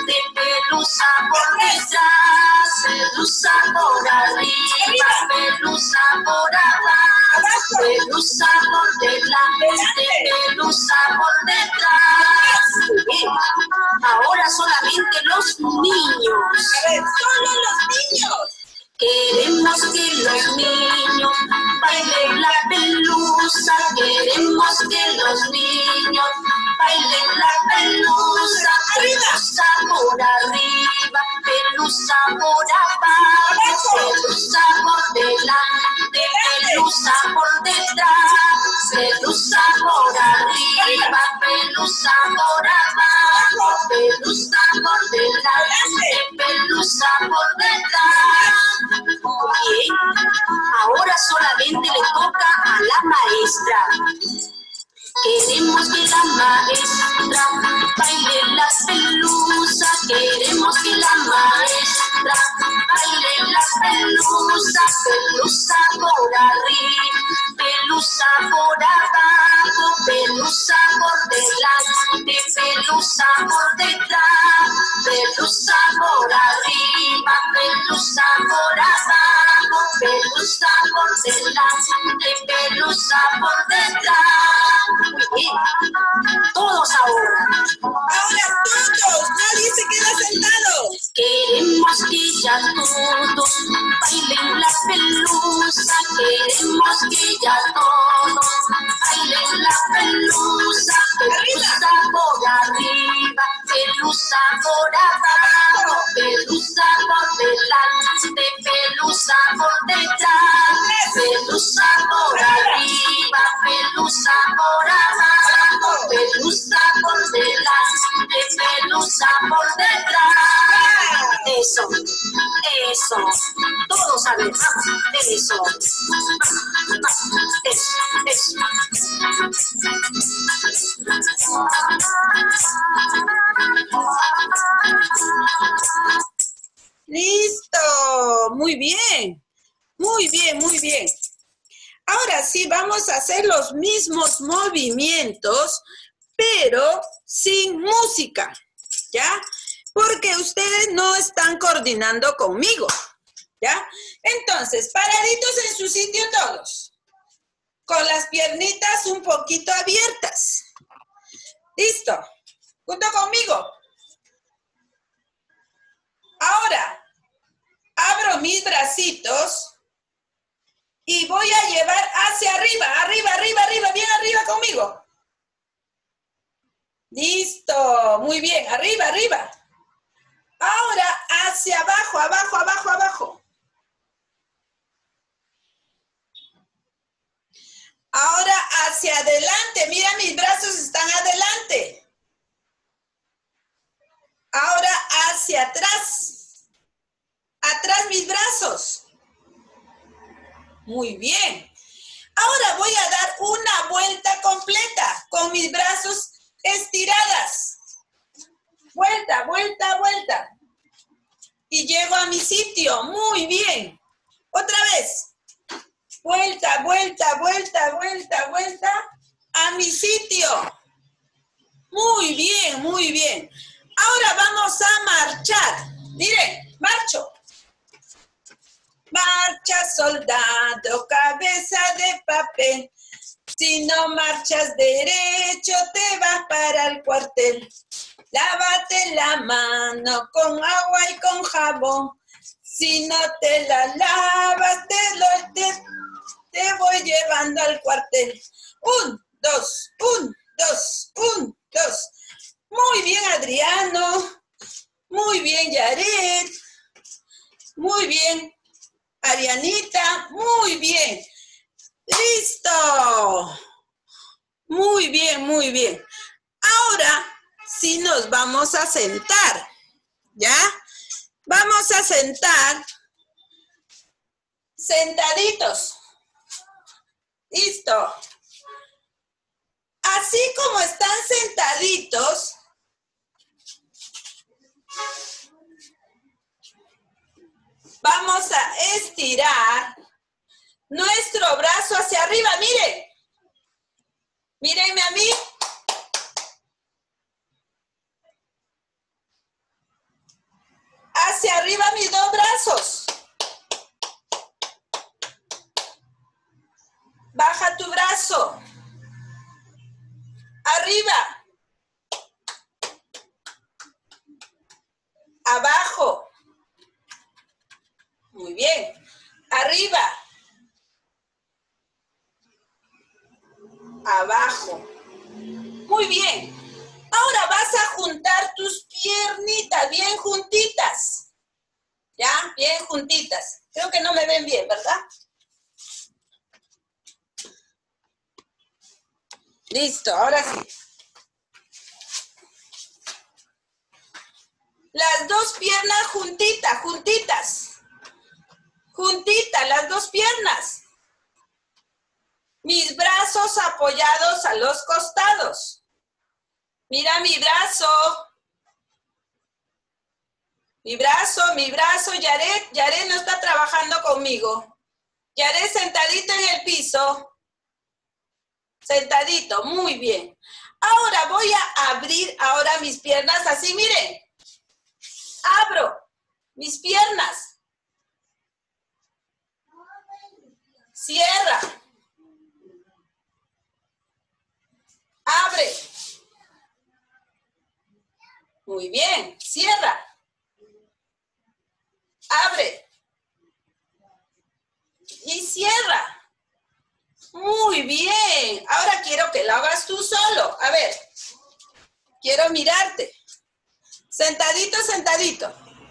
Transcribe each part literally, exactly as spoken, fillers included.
delante, pelusa por detrás, pelusa por arriba, pelusa por abajo, pelusa por delante, pelusa por detrás. Bien. Ahora solamente los niños. A ver, solo los niños. Queremos que los niños bailen la pelusa, queremos que los niños bailen la pelusa, pelusa por arriba, pelusa por abajo, pelusa por delante, pelusa por detrás, pelusa por arriba, pelusa por abajo, pelusa por delante, pelusa por detrás. Bien, ahora solamente le toca a la maestra. Queremos que la maestra baile la pelusa, queremos que la maestra baile la pelusa, pelusa por arriba, pelusa por abajo, pelusa por delante, pelusa por detrás, pelusa por arriba, pelusa por abajo, pelusa por delante, pelusa por detrás. Muy bien. Todos ahora. Ahora todos. Nadie se queda sentado. Queremos que ya todos bailen la pelusa. Queremos que ya todos bailen la pelusa. Pelusa por arriba, pelusa por abajo, pelusa por delante, pelusa por detrás, pelusa por arriba, pelusa por abajo, pelusa por delante, pelusa por detrás. Eso, eso, todos a ver, eso, eso, eso. Listo, muy bien, muy bien, muy bien. Ahora sí vamos a hacer los mismos movimientos, pero sin música, ¿ya? Porque ustedes no están coordinando conmigo, ¿ya? Entonces, paraditos en su sitio todos, con las piernitas un poquito abiertas. Listo, junto conmigo. Ahora, abro mis bracitos y voy a llevar hacia arriba, arriba, arriba, arriba, bien arriba conmigo. Listo, muy bien, arriba, arriba. Ahora hacia abajo, abajo, abajo, abajo. Ahora hacia adelante, mira mis brazos están adelante. Ahora hacia atrás. Atrás mis brazos. Muy bien. Ahora voy a dar una vuelta completa con mis brazos estiradas. Vuelta, vuelta, vuelta. Y llego a mi sitio. Muy bien. Otra vez. Vuelta, vuelta, vuelta, vuelta, vuelta. A mi sitio. Muy bien, muy bien. Ahora vamos a marchar. Miren, marcho. Marcha, soldado, cabeza de papel. Si no marchas derecho, te vas para el cuartel. Lávate la mano con agua y con jabón. Si no te la lavas, te, lo, te, te voy llevando al cuartel. Un, dos, un, dos, un, dos. Muy bien, Adriano. Muy bien, Yaret. Muy bien, Arianita. Muy bien. ¡Listo! Muy bien, muy bien. Ahora sí nos vamos a sentar, ¿ya? Vamos a sentar sentaditos. Listo. Así como están sentaditos, vamos a estirar nuestro brazo hacia arriba. Miren. Mírenme a mí. Arriba mis dos brazos. Baja tu brazo. Arriba. Abajo. Muy bien. Arriba. Abajo. Muy bien. Ahora vas a juntar tus piernitas bien juntitas. ¿Ya? Bien juntitas. Creo que no me ven bien, ¿verdad? Listo, ahora sí. Las dos piernas juntitas, juntitas. Juntitas, las dos piernas. Mis brazos apoyados a los costados. Mira mi brazo. Mi brazo, mi brazo. Yaret, Yaret no está trabajando conmigo. Yaret sentadito en el piso. Sentadito, muy bien. Ahora voy a abrir ahora mis piernas así, miren. Abro mis piernas. Cierra. Abre. Muy bien. Cierra. Abre. Y cierra. Muy bien. Ahora quiero que lo hagas tú solo. A ver. Quiero mirarte. Sentadito, sentadito.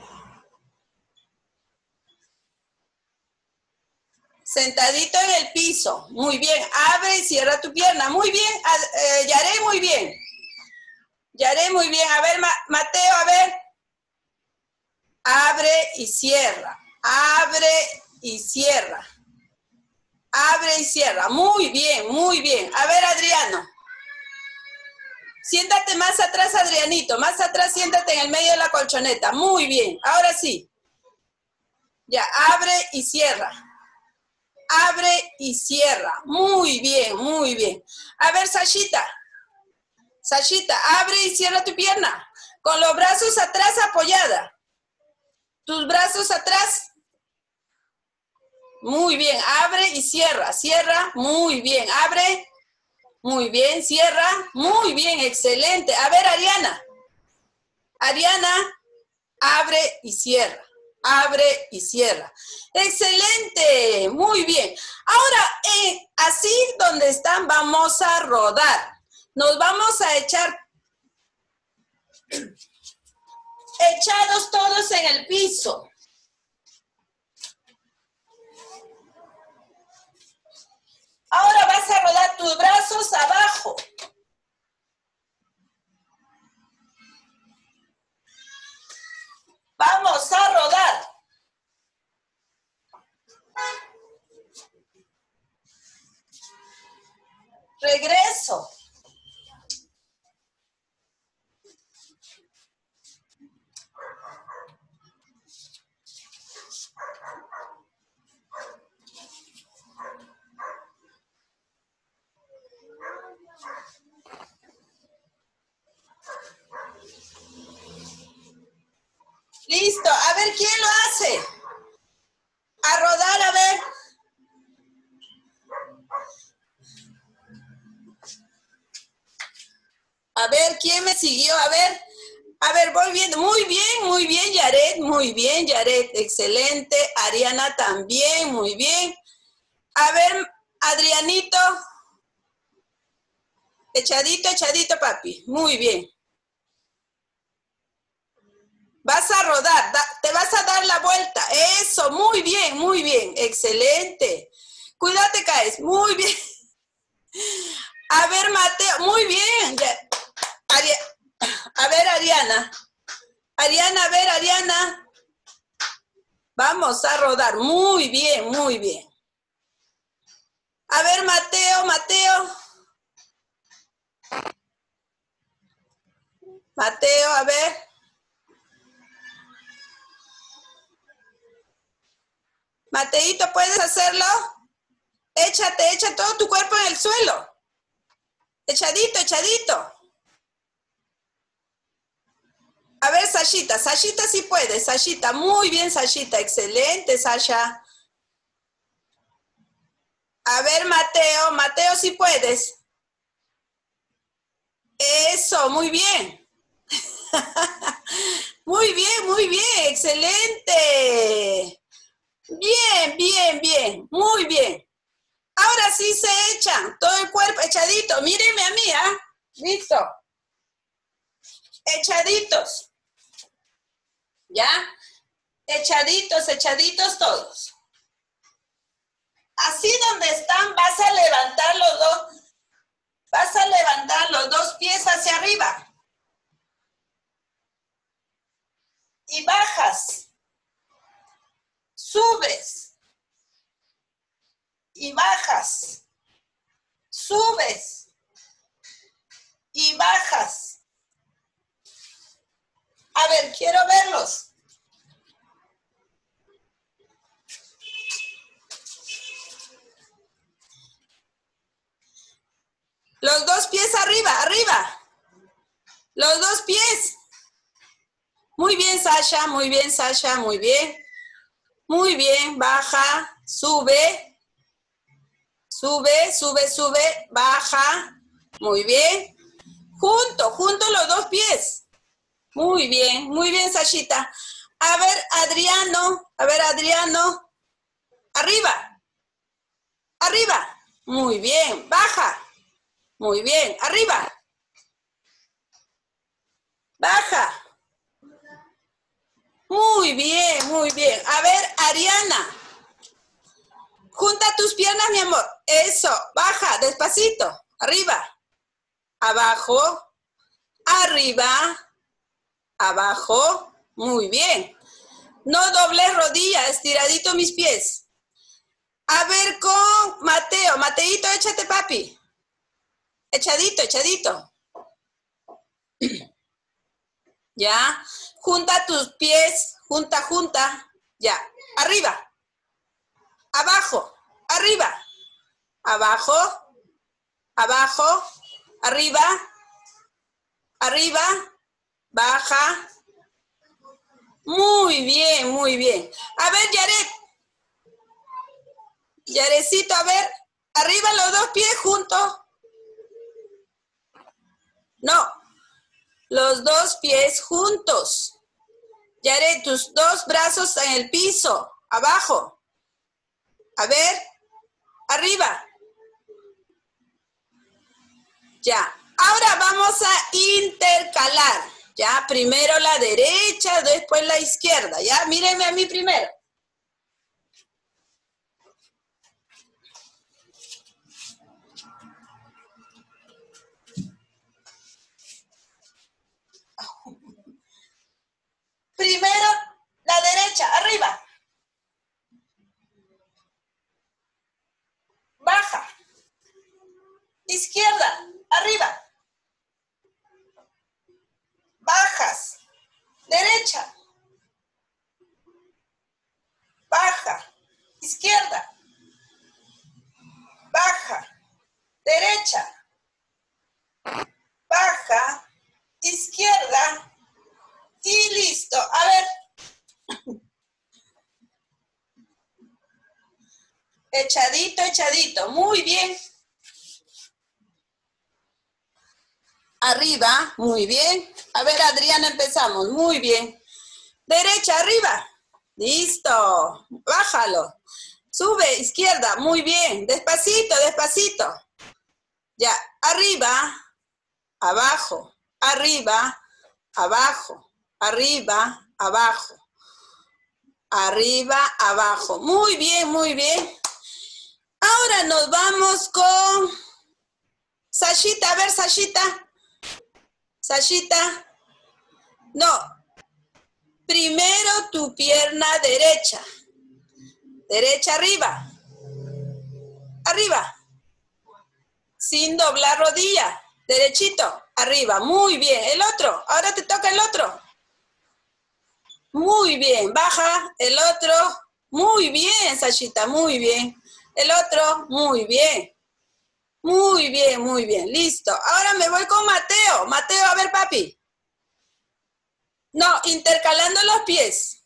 Sentadito en el piso. Muy bien. Abre y cierra tu pierna. Muy bien. Eh, Yaré, muy bien. Yaré, muy bien. A ver, Ma Mateo, a ver. Abre y cierra. Abre y cierra. Abre y cierra. Muy bien, muy bien. A ver, Adriano. Siéntate más atrás, Adrianito. Más atrás, siéntate en el medio de la colchoneta. Muy bien. Ahora sí. Ya, abre y cierra. Abre y cierra. Muy bien, muy bien. A ver, Sashita. Sashita, abre y cierra tu pierna. Con los brazos atrás apoyada. Tus brazos atrás. Muy bien. Abre y cierra. Cierra. Muy bien. Abre. Muy bien. Cierra. Muy bien. Excelente. A ver, Ariana. Ariana, abre y cierra. Abre y cierra. ¡Excelente! Muy bien. Ahora, eh, así donde están, vamos a rodar. Nos vamos a echar echados todos en el piso. Ahora vas a rodar tus brazos abajo. Vamos a rodar. Regreso. Listo. A ver, ¿quién lo hace? A rodar, a ver. A ver, ¿quién me siguió? A ver. A ver, voy viendo. Muy bien, muy bien, Yaret. Muy bien, Yaret. Excelente. Ariana también. Muy bien. A ver, Adrianito. Echadito, echadito, papi. Muy bien. Vas a rodar, da, te vas a dar la vuelta. Eso, muy bien, muy bien. Excelente. Cuidado, te caes. Muy bien. A ver, Mateo. Muy bien. Ari, a ver, Ariana. Ariana, a ver, Ariana. Vamos a rodar. Muy bien, muy bien. A ver, Mateo, Mateo. Mateo, a ver. Mateito, ¿puedes hacerlo? Échate, echa todo tu cuerpo en el suelo. Echadito, echadito. A ver, Sashita. Sashita, Sashita sí puede, Sashita, muy bien Sashita, excelente Sasha. A ver Mateo, Mateo sí puedes. Eso, muy bien. Muy bien, muy bien, excelente. Bien, bien, bien, muy bien. Ahora sí se echan, todo el cuerpo echadito. Mírenme a mí, ¿ah? Listo. Echaditos. ¿Ya? Echaditos, echaditos todos. Así donde están vas a levantar los dos, vas a levantar los dos pies hacia arriba. Y bajas. Subes. Y bajas. Subes. Y bajas. A ver, quiero verlos. Los dos pies arriba, arriba. Los dos pies. Muy bien, Sasha, muy bien, Sasha, muy bien. Muy bien, baja, sube. Sube, sube, sube, baja. Muy bien. Junto, junto los dos pies. Muy bien, muy bien, Sashita. A ver, Adriano, a ver, Adriano. Arriba. Arriba. Muy bien, baja. Muy bien, arriba. Baja. Muy bien, muy bien. A ver, Ariana. Junta tus piernas, mi amor. Eso, baja, despacito. Arriba. Abajo. Arriba. Abajo. Muy bien. No doble rodilla, estiradito mis pies. A ver con Mateo. Mateito, échate, papi. Echadito, echadito. Ya. Junta tus pies. Junta, junta. Ya. Arriba. Abajo. Arriba. Abajo. Abajo. Arriba. Arriba. Baja. Muy bien, muy bien. A ver, Yaret. Yarecito, a ver. Arriba los dos pies juntos. No. Los dos pies juntos. Yaret, tus dos brazos en el piso. Abajo. A ver. Arriba. Ya. Ahora vamos a intercalar. Ya, primero la derecha, después la izquierda. Ya, mírenme a mí primero. Primero la derecha, arriba. Baja. Izquierda, arriba. Bajas. Derecha. Baja. Izquierda. Baja. Derecha. Baja. Izquierda. Y listo. A ver. Echadito, echadito. Muy bien. Arriba. Muy bien. A ver, Adriana, empezamos. Muy bien. Derecha, arriba. Listo. Bájalo. Sube, izquierda. Muy bien. Despacito, despacito. Ya. Arriba. Abajo. Arriba. Abajo. Arriba. Abajo. Arriba, abajo. Muy bien, muy bien. Ahora nos vamos con Sashita. A ver, Sashita. Sashita. No. Primero tu pierna derecha. Derecha arriba. Arriba. Sin doblar rodilla. Derechito. Arriba. Muy bien. El otro. Ahora te toca el otro. Muy bien. Baja. El otro. Muy bien, Sashita. Muy bien. El otro. Muy bien. Muy bien, muy bien. Listo. Ahora me voy con Mateo. Mateo, a ver, papi. No, intercalando los pies.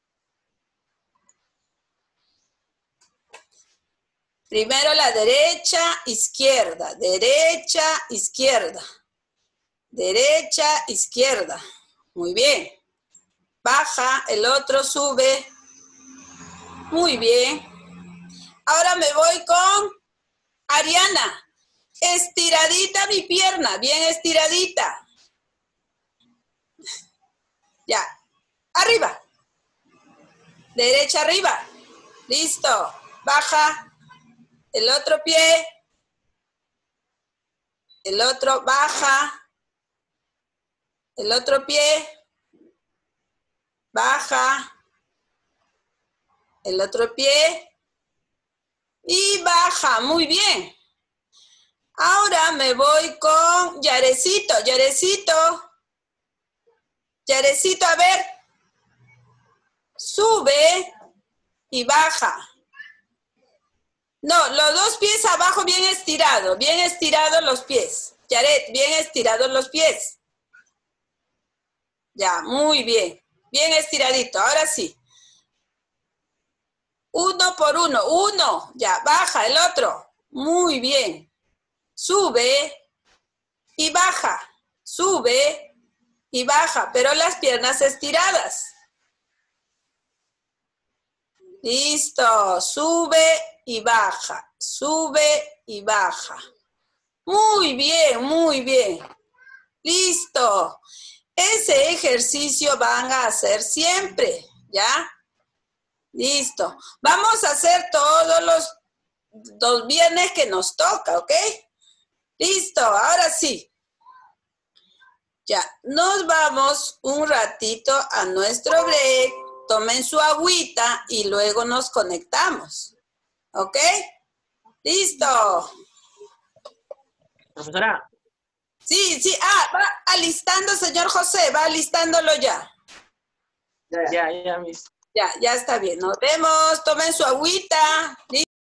Primero la derecha, izquierda, derecha, izquierda, derecha, izquierda. Muy bien. Baja, el otro sube. Muy bien. Ahora me voy con Ariana. Estiradita mi pierna, bien estiradita. Ya. Arriba. Derecha arriba. Listo. Baja. El otro pie. El otro baja. El otro pie. Baja. El otro pie. Y baja. Muy bien. Ahora me voy con Yarecito. Yarecito. Yarecito, a ver. Sube y baja. No, los dos pies abajo bien estirados. Bien estirados los pies. Yaret, bien estirados los pies. Ya, muy bien. Bien estiradito. Ahora sí. Uno por uno. Uno. Ya, baja el otro. Muy bien. Sube y baja. Sube y baja, pero las piernas estiradas. Listo. Sube y baja. Sube y baja. Muy bien, muy bien. Listo. Ese ejercicio van a hacer siempre, ¿ya? Listo. Vamos a hacer todos los, los viernes que nos toca, ¿ok? Listo, ahora sí. Ya, nos vamos un ratito a nuestro break. Tomen su agüita y luego nos conectamos. ¿Ok? Listo. Profesora. Sí, sí. Ah, va alistando, señor José. Va alistándolo ya. Ya, ya, ya, mis. Ya, ya está bien. Nos vemos. Tomen su agüita.